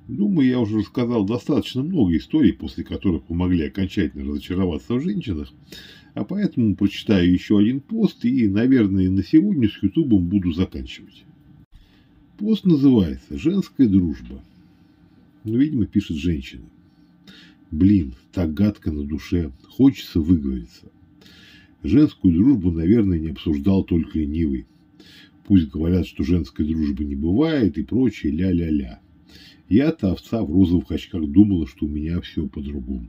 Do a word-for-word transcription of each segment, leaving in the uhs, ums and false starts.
Думаю, я уже рассказал достаточно много историй, после которых вы могли окончательно разочароваться в женщинах, а поэтому прочитаю еще один пост и, наверное, на сегодня с Ютубом буду заканчивать. Пост называется «Женская дружба». Ну, видимо, пишет женщина. Блин, так гадко на душе, хочется выговориться. Женскую дружбу, наверное, не обсуждал только ленивый. Пусть говорят, что женской дружбы не бывает и прочее ля-ля-ля. Я-то, овца в розовых очках, думала, что у меня все по-другому.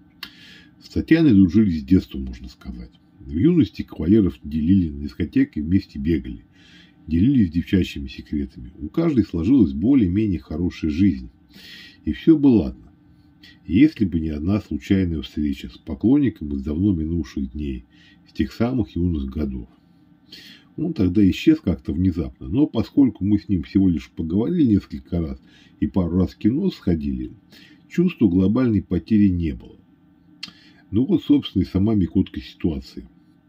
С Татьяной дружили с детства, можно сказать. В юности кавалеров делили, на дискотеке вместе бегали. Делились девчачьими секретами. У каждой сложилась более-менее хорошая жизнь. И все было ладно. Если бы не одна случайная встреча с поклонником из давно минувших дней, с тех самых юных годов. Он тогда исчез как-то внезапно, но поскольку мы с ним всего лишь поговорили несколько раз и пару раз в кино сходили, чувства глобальной потери не было. Ну вот, собственно, и сама микотка ситуации.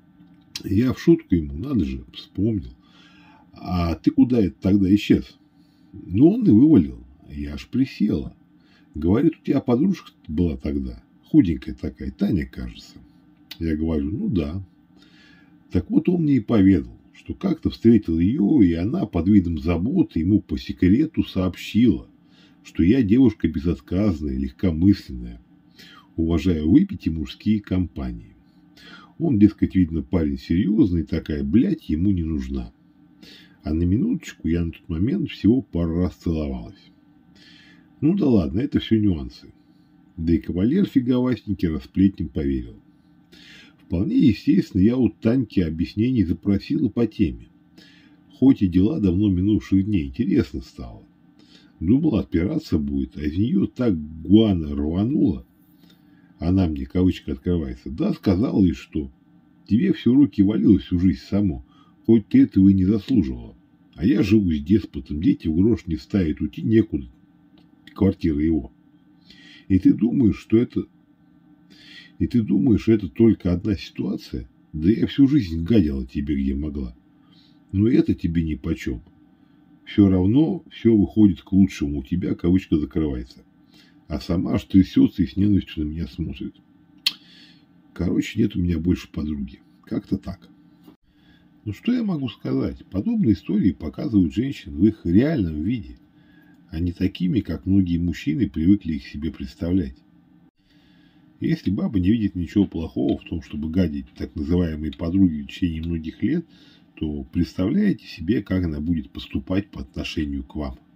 Я в шутку ему, надо же, вспомнил. А ты куда это тогда исчез? Ну, он и вывалил. Я аж присела. Говорит, у тебя подружка была тогда, худенькая такая, Таня, кажется. Я говорю, ну да. Так вот он мне и поведал, что как-то встретил ее, и она под видом заботы ему по секрету сообщила, что я девушка безотказная, легкомысленная, уважаю выпить и мужские компании. Он, дескать, видно, парень серьезный, такая блядь ему не нужна. А на минуточку я на тот момент всего пару раз целовалась. Ну да ладно, это все нюансы. Да и кавалер фиговастенький расплетнем поверил. Вполне естественно, я у Таньки объяснений запросила по теме. Хоть и дела давно минувших дней, интересно стало. Думала, отпираться будет, а из нее так гуана рванула. Она мне, кавычка открывается, да, сказала и что. Тебе все руки валилось всю жизнь само, хоть ты этого и не заслуживала. А я живу с деспотом, дети в грош не ставят, уйти некуда. Квартира его. И ты думаешь, что это... И ты думаешь, это только одна ситуация? Да я всю жизнь гадила тебе, где могла. Но это тебе нипочем. Все равно все выходит к лучшему. У тебя кавычка закрывается. А сама аж трясется и с ненавистью на меня смотрит. Короче, нет у меня больше подруги. Как-то так. Ну что я могу сказать? Подобные истории показывают женщин в их реальном виде, а не такими, как многие мужчины привыкли их себе представлять. Если баба не видит ничего плохого в том, чтобы гадить так называемые подруги в течение многих лет, то представляете себе, как она будет поступать по отношению к вам.